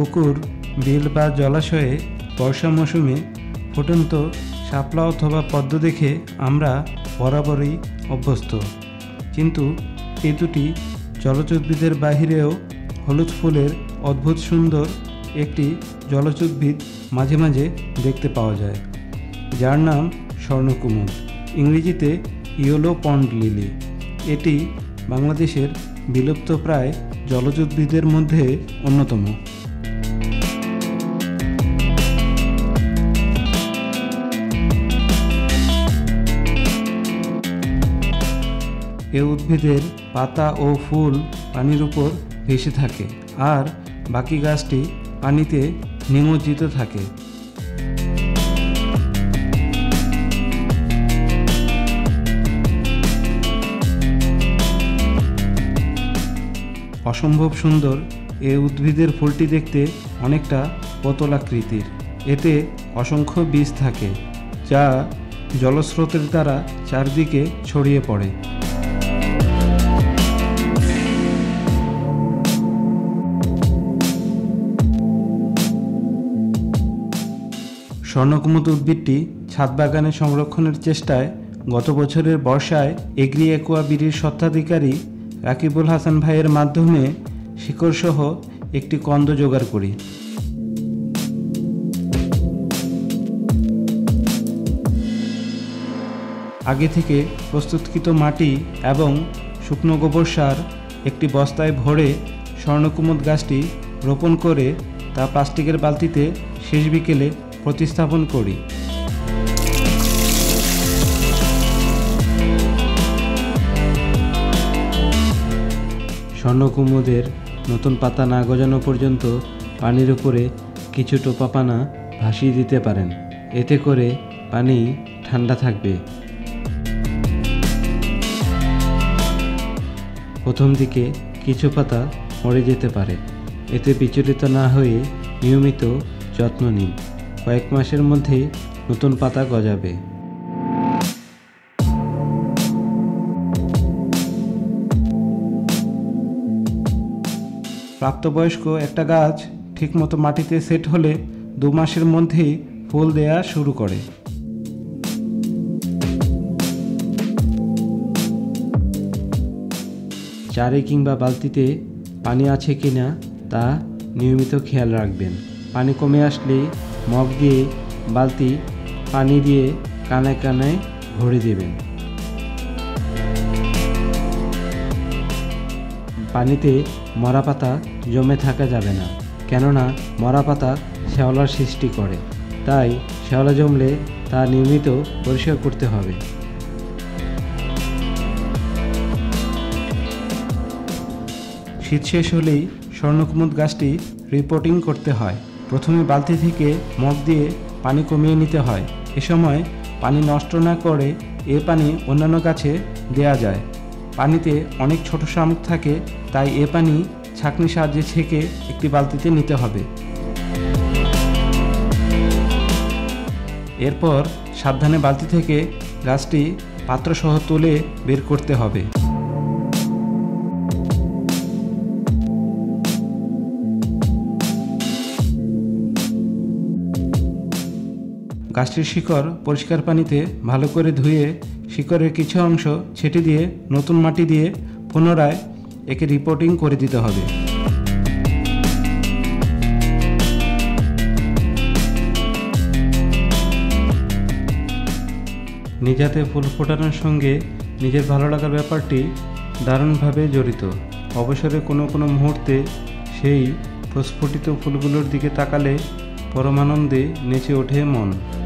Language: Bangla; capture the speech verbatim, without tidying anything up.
পুকুর, বিল বা জলাশয়ে বর্ষা মৌসুমে ফুটন্ত শাপলা অথবা পদ্ম দেখে আমরা বরাবরই অভ্যস্ত, কিন্তু এই দুটি জলজ উদ্ভিদের বাহিরেও হলুদ ফুলের অদ্ভুত সুন্দর একটি জলজ উদ্ভিদ মাঝে মাঝে দেখতে পাওয়া যায়, যার নাম স্বর্ণকুমুদ, ইংরেজিতে ইয়েলো পন্ড লিলি। এটি বাংলাদেশের বিলুপ্তপ্রায় জলজ উদ্ভিদের মধ্যে অন্যতম। এ উদ্ভিদের পাতা ও ফুল পানির উপর ভেসে থাকে আর বাকি গাছটি পানিতে নিমজ্জিত থাকে। অসম্ভব সুন্দর এ উদ্ভিদের ফুলটি দেখতে অনেকটা পতলাকৃতির। এতে অসংখ্য বীজ থাকে যা জলস্রোতের দ্বারা চারদিকে ছড়িয়ে পড়ে। স্বর্ণকুমুদ উদ্ভিদটি ছাদ বাগানে সংরক্ষণের চেষ্টায় গত বছরের বর্ষায় এগ্রি অ্যাকোয়া বিডির স্বত্বাধিকারী রাকিবুল হাসান ভাইয়ের মাধ্যমে শিকড়সহ একটি কন্দ জোগাড় করি। আগে থেকে প্রস্তুতকৃত মাটি এবং শুকনো গোবর সার একটি বস্তায় ভরে স্বর্ণকুমুদ গাছটি রোপণ করে তা প্লাস্টিকের বালতিতে শেষ বিকেলে প্রতিস্থাপন করি। স্বর্ণকুমুদের নতুন পাতা না গজানো পর্যন্ত পানির উপরে কিছু টোপা পানা ভাসিয়ে দিতে পারেন, এতে করে পানি ঠান্ডা থাকবে। প্রথম দিকে কিছু পাতা মরে যেতে পারে, এতে বিচলিত না হয়ে নিয়মিত যত্ন নিন। কয়েক মাসের মধ্যে নতুন পাতা গজাবে। প্রাপ্তবয়স্ক একটা গাছ ঠিকমতো মাটিতে সেট হলে দু মাসের মধ্যেই ফুল দেয়া শুরু করে। চারে কিংবা বালতিতে পানি আছে কিনা তা নিয়মিত খেয়াল রাখবেন। পানি কমে আসলে মগ দিয়ে বালতি পানি দিয়ে কানায় কানায় ভরে দেবেন। পানিতে মরা পাতা জমে থাকা যাবে না, কেননা মরা পাতা শ্যাওলার সৃষ্টি করে, তাই শ্যাওলা জমলে তা নিয়মিত পরিষ্কার করতে হবে। শীত শেষ হলেই স্বর্ণকুমুদ গাছটি রিপোর্টিং করতে হয়। প্রথমে বালতি থেকে মগ দিয়ে পানি কমিয়ে নিতে হয়। এ সময় পানি নষ্ট না করে এ পানি অন্যান্য গাছে দেয়া যায়। পানিতে অনেক ছোট শামুক থাকে, তাই এ পানি ছাঁকনির সাহায্যে ছেঁকে একটি বালতিতে নিতে হবে। এরপর সাবধানে বালতি থেকে গাছটি পাত্রসহ তুলে বের করতে হবে। গাছটির শিকড় পরিষ্কার পানিতে ভালো করে ধুয়ে শিকড়ের কিছু অংশ ছেটে দিয়ে নতুন মাটি দিয়ে পুনরায় একে রিপোর্টিং করে দিতে হবে। নিজাতে ফুল ফোটানোর সঙ্গে নিজের ভালো লাগার ব্যাপারটি দারুণভাবে জড়িত। অবসরে কোনো কোনো মুহূর্তে সেই প্রস্ফুটিত ফুলগুলোর দিকে তাকালে পরমানন্দে নেচে ওঠে মন।